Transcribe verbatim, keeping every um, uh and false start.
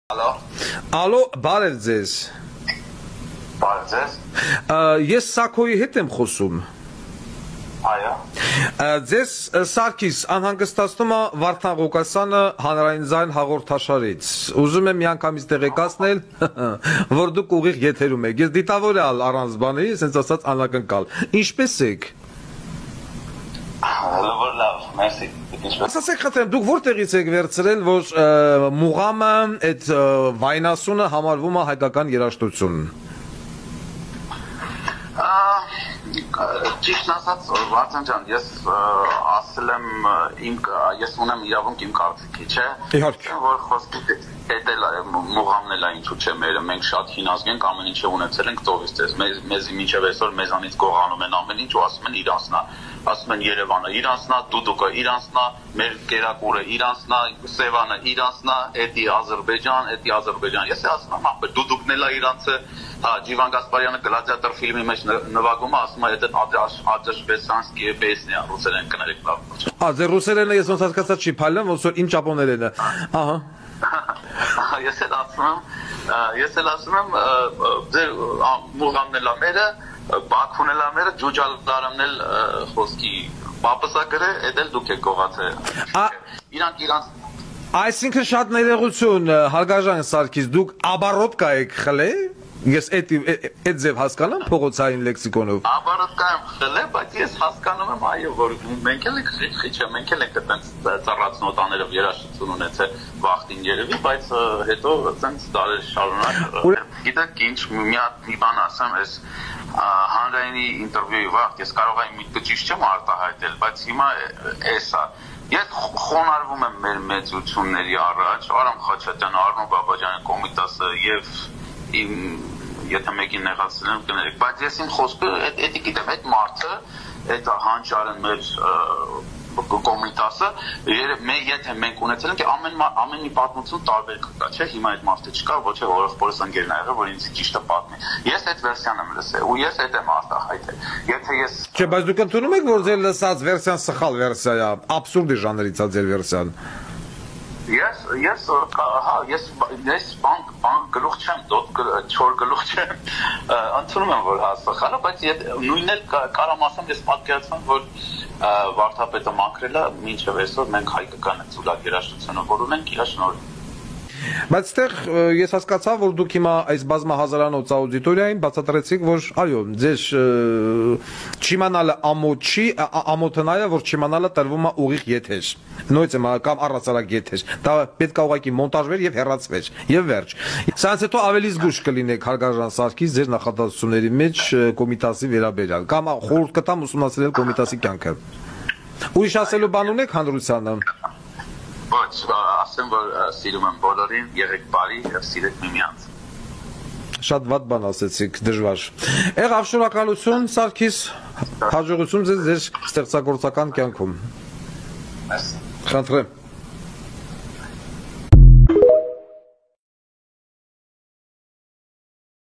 Ալո։ Ալո, բարև ձեզ։ Բարև ձեզ։ Ես Սաքոյի հետ եմ խոսում։ Այո։ Ձեզ Սարգիս անհանգստացնում է Վարդան Ղուկասյանը հանրային ձայն հաղորդաշարից։ Ուզում եմ միանգամից տեղեկացնել, որ դուք ուղիղ եթերում եք։ Ես դիտավորյալ առանց բանի, ասենց ասած անակնկալ։ Ինչպե՞ս եք։ Լավ, լավ, մերսի։ Ասացեք խնդրեմ, դուք որտեղից եք վերցրել, որ Մուղամը այդ վայնասունը համարվում է հայկական երաժշտություն։ Ճիշտ ասած, Վարդան ջան, ես ասել եմ իմ ես ունեմ իրավունք իմ կարծիքի, չէ՞։ Իհարկե։ Որ խոսքի հետ էլ Մուղամն էլ ինչու՞ չէ մերը, մենք շատ հին ազգ ենք, ամեն ինչը ունեցել ենք տովից դες, մեզ մինչև այսօր մեզանից գողանում են ամեն ինչ ու ասում են իրանցն է, ասում են Երևանը իրանցն է, Դուդուկը իրանցն է, մեր կերակուրը իրանցն է, Սևանը իրանցն է, էդի Ադրբեջան, էդի Ադրբեջան։ Ես ասում եմ, ապա Դուդուկն էլ է իրանցը, հա, Ջիվան Գասպարյանը գլադիատոր ֆիլմի մեջ նվագում է, ասում է, այդ ադրբեջանսկի պեսնիա, ռուսերեն կներեք լավ։ Ա, ձեր ռուսերենը ես ոնց հասկացա չի փայլեմ, ոնց որ իմ ճապոներենը։ Ահա։ Ես էլ ասում եմ, ես էլ ասում եմ, ձեր Մուղամն էլ ամերը, Բաքուն էլ ամերը, Ջուջալարամն էլ խոսքի պապսակրը, էդ էլ դուք եք գողացել։ Իրանք իրանք Այսինքն շատ ներողություն, Հարգարժան Սարգիս, դուք աբարոտկա եք խլե։ Ես այդ այդ ձև հասկանամ փողոցային լեքսիկոնով։ Աբարոտկա եմ խլե, բայց ես հասկանում եմ, այո, որ մենք էլ ենք խիչը, մենք էլ ենք այդպես ծառացնոտաներով երաժշտություն ունեցել վախտին երևի, բայց հետո այդպես դարեր շարունակ։ Գիտեք ինչ, մի հատ մի բան ասեմ, այս հանրայինի ինտերվյուի վաղ ես կարող եմ միտքը ճիշտ չեմ արտահայտել, բայց հիմա էս է։ Ես խոնարհվում եմ մեր մեծությունների առաջ, Արամ Խաչատյան, Արնո Բաբաջյանը, Կոմիտասը եւ իմ եթե մեկին նեղացել եմ կներեք, բայց ես իմ խոսքը էդի գիտեմ, այդ մարդը, այդ հանճարը մեր Կոմիտասը, եթե մենք ունեցել ենք ամեն ամեն մի պատմություն տարբեր կա, չէ՞, հիմա այդ մարդը չկա, ոչ է որովհետեւ անգերն ա եղել, որ ինձ ճիշտը պատմի։ Ես այդ վերսիան եմ լսել ու ես այդ եմ արտահայտել։ Եթե ես Չէ, բայց դուք ընդունում եք, որ ձեր լսած վերսիան սխալ վերսիա է, աբսուրդի ժանրից է ձեր վերսիան։ Ես ես հա ես ես բանկ բանկ գլուխ չեմ, դոտ չոր գլուխ չեմ։ Ընդունում եմ, որ հա սխալ է, բայց նույնն էլ կարամ ասեմ, ես պատկերացնում, որ Վարդապետը մաքրել է, մինչև այսօր մենք հայկական ծուլակ երաժշտությունը որ ունենք, իր շնորհիվ։ Բայց այդտեղ ես հասկացա, որ դուք հիմա այս բազմահազարանոց աուդիտորիային բացատրեցիք, որ այո, ձեր չիմանալը ամոչի, ամոթնայը, որ չիմանալը տրվում է ուղիղ եթեր։ Նույնիսկ կամ առածարակ եթեր։ Դա պետք է ուղղակի մոնտաժվեր եւ հեռացվեր։ Եվ վերջ։ Սրանց հետո ավելի զգուշ կլինեք Հարգարժան Սարգիս ձեր նախադասությունների մեջ Կոմիտասի վերաբերյալ կամ խորհուրդ կտամ ուսումնասիրել Կոմիտասի կյանքը։ Ուրիշ ասելու բան ունեք հանրությանը։ Ոչ, ասեմ, որ սիրում եմ բոլորին, եղեք բարի եւ սիրեք միմյանց։ Շատ վատ բան ասեցիք, դժվար։ Եղավ շնորհակալություն Սարգիս, հաջողություն ձեզ ձեր ստեղծագործական կյանքում։ Մերսի։ Խնդրեմ։